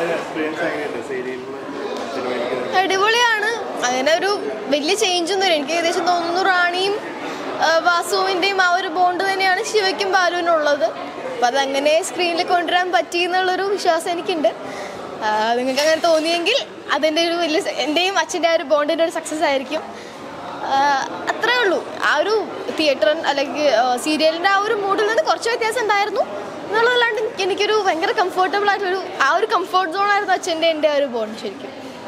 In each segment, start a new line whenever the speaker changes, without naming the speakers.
അടിപൊളിയാണ്. അങ്ങനെ ഒരു വലിയ ചേഞ്ചൊന്നും ഇല്ല. എനിക്ക് ഏകദേശം തോന്നുന്നു റാണിയും വാസുവിൻ്റെയും ആ ഒരു ബോണ്ട് തന്നെയാണ് ശിവയ്ക്കും ബാലുവിനും ഉള്ളത്. അപ്പം അതങ്ങനെ സ്ക്രീനിൽ കൊണ്ടുവരാൻ പറ്റി എന്നുള്ളൊരു വിശ്വാസം എനിക്കുണ്ട്. നിങ്ങൾക്ക് അങ്ങനെ തോന്നിയെങ്കിൽ അതിൻ്റെ ഒരു വലിയ എൻ്റെയും അച്ഛൻ്റെ ആ ഒരു ബോണ്ടിൻ്റെ ഒരു സക്സസ് ആയിരിക്കും. അത്രേ ഉള്ളൂ. ആ ഒരു തിയേറ്റർ അല്ലെങ്കിൽ സീരിയലിൻ്റെ ആ ഒരു മൂഡിൽ നിന്ന് കുറച്ച് വ്യത്യാസം ഉണ്ടായിരുന്നു എന്നുള്ളതല്ലാണ്ട് എനിക്കൊരു ഭയങ്കര കംഫർട്ടബിൾ ആയിട്ടൊരു ആ ഒരു കംഫർട്ട് സോൺ ആയിരുന്നു അച്ഛൻ്റെ എൻ്റെ ആ ഒരു ബോണ്ട് ശരിക്കും.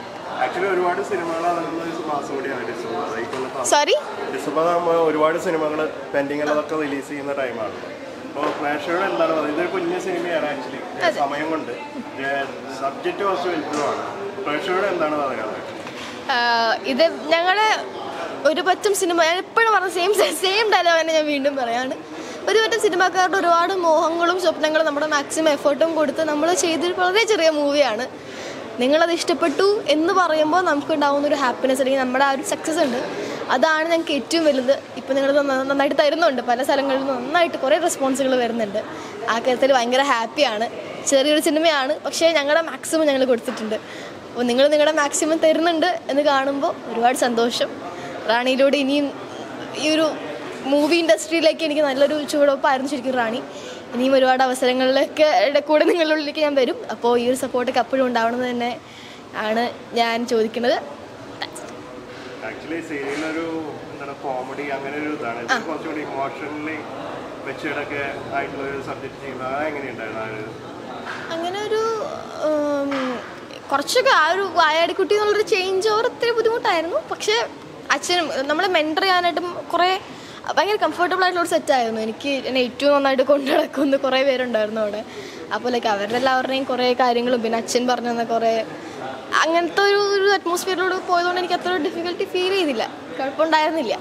സോറി,
ഒരുപാട് സിനിമകൾ പെൻഡിങ് ഉള്ളതൊക്കെ റിലീസ് ചെയ്യുന്ന ടൈമാണ്. അപ്പോൾ പ്രേക്ഷകരോട് എന്താണ് പറയുന്നത്? ഇതൊരു കുഞ്ഞു സിനിമയാണ് ആക്ച്വലി, സമയം കൊണ്ട് സബ്ജക്റ്റ് കുറച്ച് വലുതുമാണ്. പ്രേക്ഷകരോട് എന്താണ് പറയുന്നത്?
ഇത് ഞങ്ങളുടെ ഒരു പറ്റും സിനിമ, ഞാൻ എപ്പോഴും പറഞ്ഞ സെയിം ഡയലോഗ് തന്നെ ഞാൻ വീണ്ടും പറയാണ്. ഒരു പറ്റും സിനിമാക്കാരുടെ ഒരുപാട് മോഹങ്ങളും സ്വപ്നങ്ങളും നമ്മുടെ മാക്സിമം എഫേർട്ടും കൊടുത്ത് നമ്മൾ ചെയ്തൊരു വളരെ ചെറിയ മൂവിയാണ്. നിങ്ങളത് ഇഷ്ടപ്പെട്ടു എന്ന് പറയുമ്പോൾ നമുക്കുണ്ടാകുന്നൊരു ഹാപ്പിനെസ് അല്ലെങ്കിൽ നമ്മുടെ ആ ഒരു സക്സസ് ഉണ്ട്, അതാണ് ഞങ്ങൾക്ക് ഏറ്റവും വലുത്. ഇപ്പോൾ നിങ്ങൾ നന്നായിട്ട് തരുന്നുണ്ട്, പല സ്ഥലങ്ങളിലും നന്നായിട്ട് കുറേ റെസ്പോൺസുകൾ വരുന്നുണ്ട്. ആ കാര്യത്തിൽ ഭയങ്കര ഹാപ്പിയാണ്. ചെറിയൊരു സിനിമയാണ്, പക്ഷേ ഞങ്ങളുടെ മാക്സിമം ഞങ്ങൾ കൊടുത്തിട്ടുണ്ട്. അപ്പോൾ നിങ്ങൾ നിങ്ങളുടെ മാക്സിമം തരുന്നുണ്ട് എന്ന് കാണുമ്പോൾ ഒരുപാട് സന്തോഷം. റാണിയിലൂടെ ഇനിയും ഈ ഒരു മൂവി ഇൻഡസ്ട്രിയിലേക്ക് എനിക്ക് നല്ലൊരു ചുവടുവെപ്പായിരുന്നു ശരിക്കും റാണി. ഇനിയും ഒരുപാട് അവസരങ്ങളിലൊക്കെ കൂടെ നിങ്ങളുടെ ഉള്ളിലേക്ക് ഞാൻ വരും. അപ്പോൾ ഈ ഒരു സപ്പോർട്ടൊക്കെ എപ്പോഴും ഉണ്ടാവണമെന്ന് തന്നെ ആണ് ഞാൻ ചോദിക്കുന്നത്.
ആക്ച്വലി സീരിയലൊരു എന്താണ് കോമഡി അങ്ങനെ ഒരു ഇതാണ്, കുറച്ചുകൂടി ഇമോഷണലി മെച്ചൂർഡൊക്കെ ആയിട്ടുള്ളൊരു സബ്ജക്റ്റ് ചെയ്യുന്നത്, അതെങ്ങനെയുണ്ടായിരുന്നു?
അങ്ങനെ ഒരു കുറച്ചൊക്കെ ആ ഒരു വായാടിക്കുട്ടി എന്നുള്ളൊരു ചേഞ്ച് ഓവർ ഒത്തിരി ബുദ്ധിമുട്ടായിരുന്നു. പക്ഷേ അച്ഛനും നമ്മളെ മെൻറ്റർ ചെയ്യാനായിട്ടും കുറേ ഭയങ്കര കംഫർട്ടബിൾ ആയിട്ടുള്ളൊരു സെറ്റായിരുന്നു. എന്നെ ഏറ്റവും നന്നായിട്ട് കൊണ്ടു നടക്കുന്ന കുറേ പേരുണ്ടായിരുന്നു അവിടെ. അപ്പോൾ ലൈക്ക് അവരുടെ എല്ലാവരുടെയും കുറേ കാര്യങ്ങളും പിന്നെ അച്ഛൻ പറഞ്ഞു തന്ന കുറേ അങ്ങനത്തെ ഒരു അറ്റ്മോസ്ഫിയറിലൂടെ പോയതുകൊണ്ട് എനിക്ക് അത്ര ഡിഫിക്കൽട്ടി ഫീൽ ചെയ്തില്ല, കുഴപ്പമുണ്ടായിരുന്നില്ല.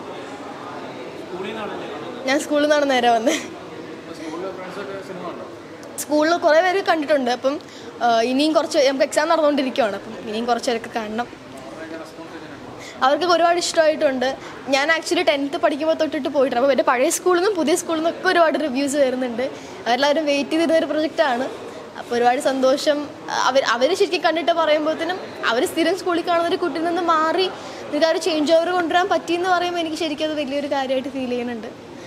ഞാൻ സ്കൂളിൽ നിന്നാണ് നേരെ വന്നത്. സ്കൂളിൽ കുറേ പേര് കണ്ടിട്ടുണ്ട്. അപ്പം ഇനിയും കുറച്ച് നമുക്ക് എക്സാം നടന്നുകൊണ്ടിരിക്കുകയാണ്. അപ്പം ഇനിയും കുറച്ച് പേരൊക്കെ കാണണം. അവർക്കൊക്കെ ഒരുപാട് ഇഷ്ടമായിട്ടുണ്ട്. ഞാൻ ആക്ച്വലി 10th പഠിക്കുമ്പോൾ തൊട്ടിട്ട് പോയിട്ടുണ്ട്. അപ്പോൾ എൻ്റെ പഴയ സ്കൂളിൽ നിന്നും പുതിയ സ്കൂളിൽ നിന്നൊക്കെ ഒരുപാട് റിവ്യൂസ് വരുന്നുണ്ട്. അവരെല്ലാവരും വെയിറ്റ് ചെയ്തിരുന്നൊരു പ്രൊജക്റ്റാണ്. അപ്പോൾ ഒരുപാട് സന്തോഷം. അവർ ശരിക്കും കണ്ടിട്ട് പറയുമ്പോഴത്തേനും അവർ സ്ഥിരം സ്കൂളിൽ കാണുന്നൊരു കുട്ടിയിൽ നിന്ന് മാറി നിങ്ങൾക്ക് ആ ഒരു ചേഞ്ച് ഓവർ കൊണ്ടുവരാൻ പറ്റിയെന്ന് പറയുമ്പോൾ എനിക്ക് ശരിക്കും അത് വലിയൊരു കാര്യമായിട്ട് ഫീൽ ചെയ്യുന്നുണ്ട്.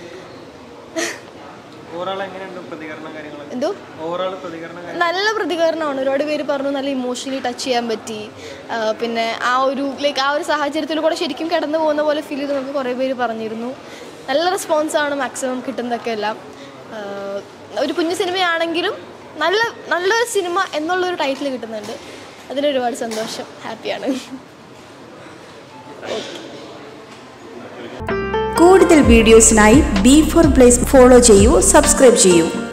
എന്തോ നല്ല പ്രതികരണമാണ്. ഒരുപാട് പേര് പറഞ്ഞു നല്ല ഇമോഷണലി ടച്ച് ചെയ്യാൻ പറ്റി. പിന്നെ ആ ഒരു സാഹചര്യത്തിൽ കൂടെ ശരിക്കും കിടന്നു പോകുന്ന പോലെ ഫീൽ ചെയ്ത് നമുക്ക് കുറേ പേര് പറഞ്ഞിരുന്നു. നല്ല റെസ്പോൺസാണ് മാക്സിമം കിട്ടുന്നതൊക്കെ എല്ലാം. ഒരു കുഞ്ഞു സിനിമയാണെങ്കിലും നല്ലൊരു സിനിമ എന്നുള്ളൊരു ടൈറ്റിൽ കിട്ടുന്നുണ്ട്. അതിലൊരുപാട് സന്തോഷം, ഹാപ്പിയാണ്.
കൂടുതൽ വീഡിയോസിനായി B4 Place ഫോളോ ചെയ്യൂ, സബ്സ്ക്രൈബ് ചെയ്യൂ.